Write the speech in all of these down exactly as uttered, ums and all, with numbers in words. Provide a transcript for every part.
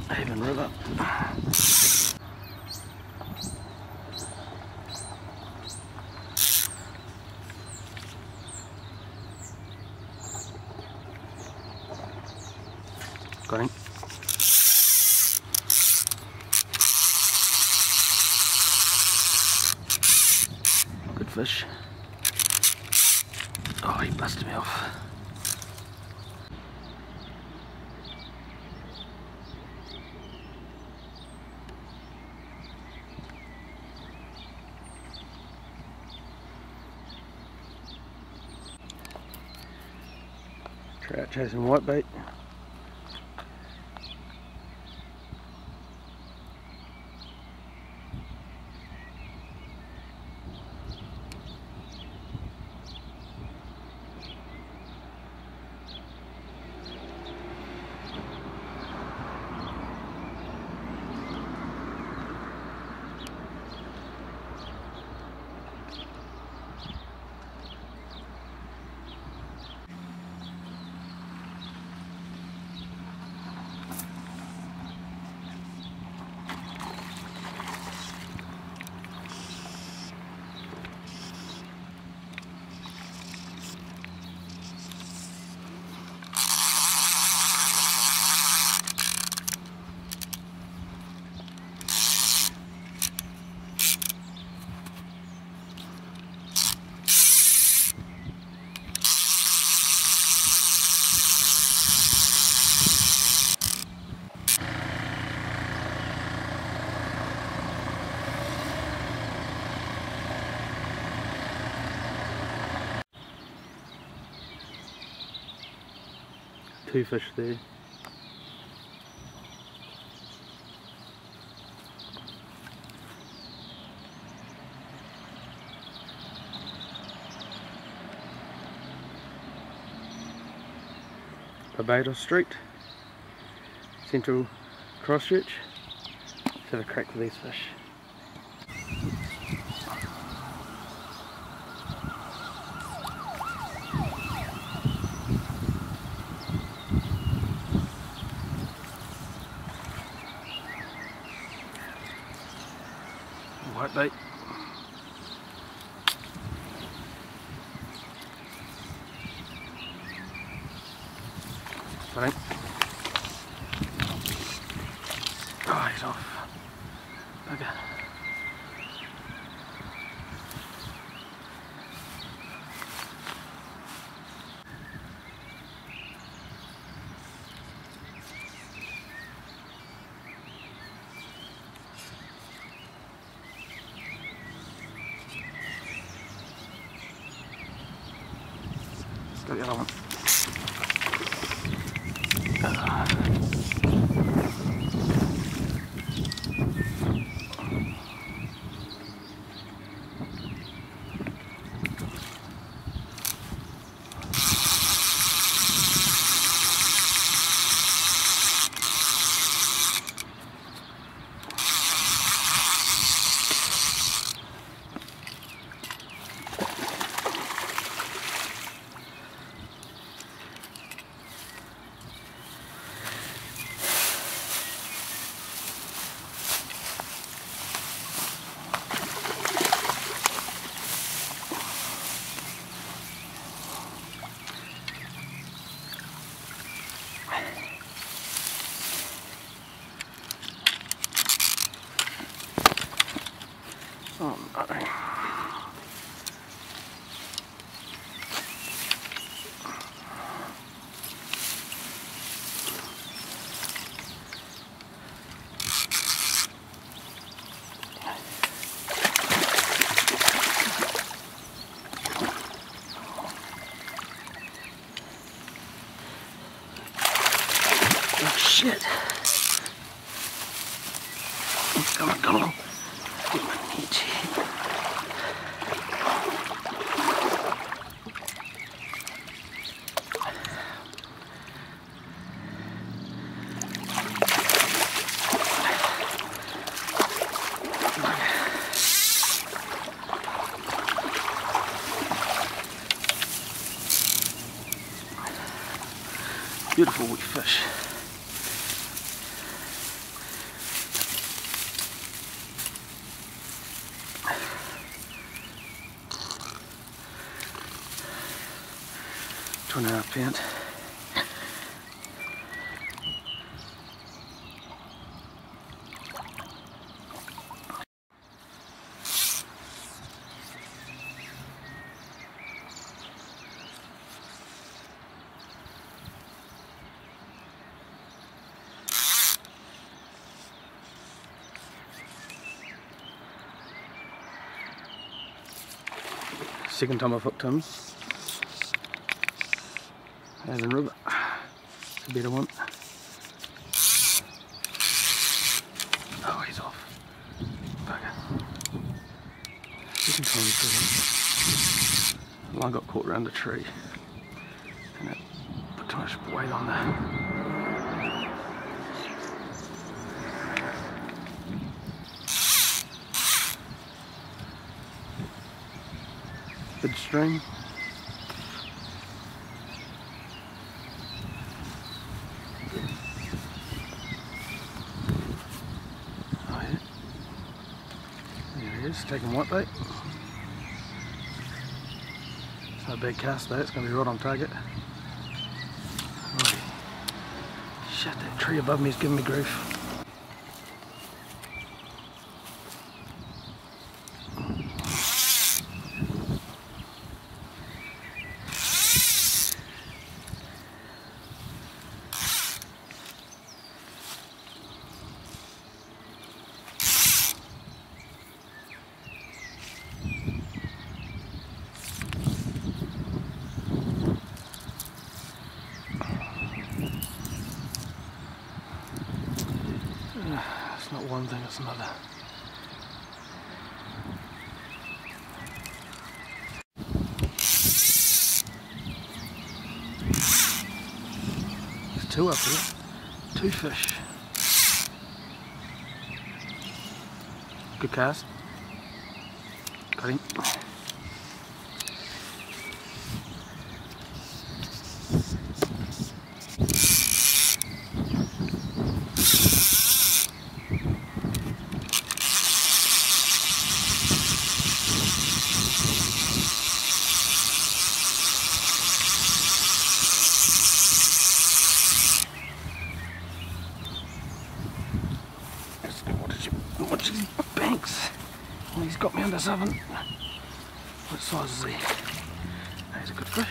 Haven River. Got him. Good fish. Oh, he busted me off. Trout chasing whitebait. Two fish there. Barbados Street, Central Christchurch. Let's have a crack with these fish. Whitebait. Got him. Oh, he's off. Okay. Got the other one. Uh. Oh, no. Oh shit. Come on, come on. Get my meat. Beautiful wee fish. five pound. Second time I've hooked him. There's a rib. It's a better one. Oh, he's off. Bugger. Second time he's doing it. Line got caught around the tree. And it put too much weight on there. Good string. Oh yeah. There he is, taking white bait. It's not a big cast though, it's going to be right on target. Oh, shit, that tree above me is giving me grief. It's not one thing, it's another. There's two up here. Two fish. Good cast. Got him. Watch these banks. Well, he's got me under seven. What size is he? He's a good fish.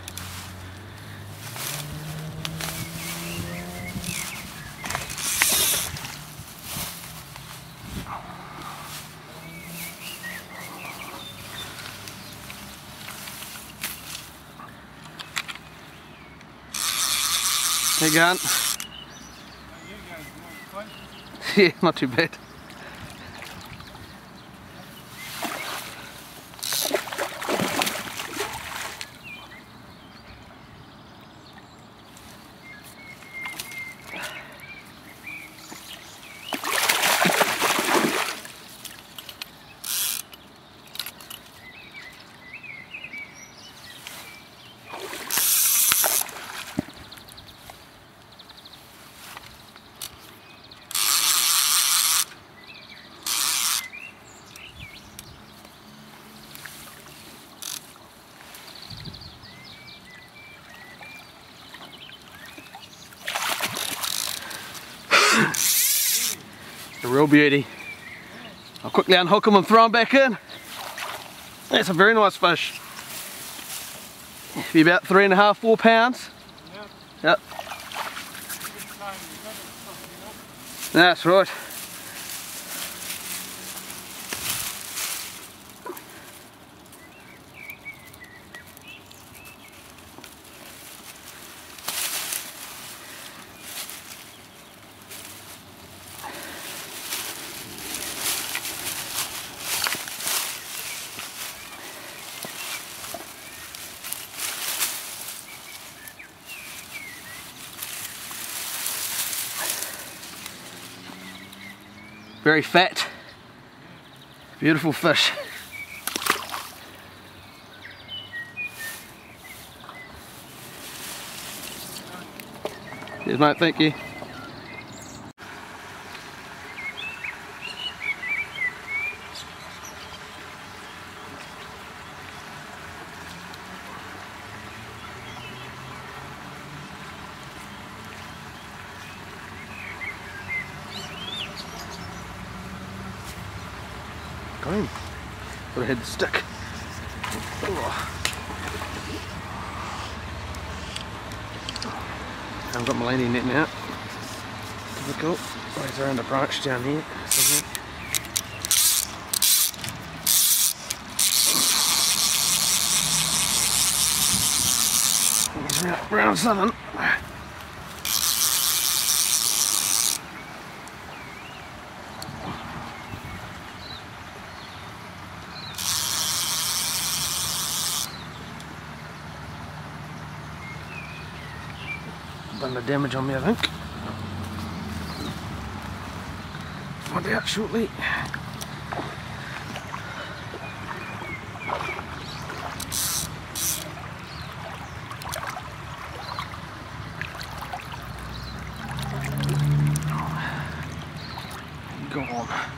Hey, Grant. Yeah, not too bad. A real beauty. I'll quickly unhook him and throw him back in. That's a very nice fish. Be about three and a half, four pounds. Yep. That's right. Very fat, beautiful fish. Cheers, mate, thank you. home. But I had the stick. Oh. I've got my landing net now. Difficult. Always around a branch down here. Somewhere. Round, round southern. Done the damage on me, I think. Find out shortly. Go on.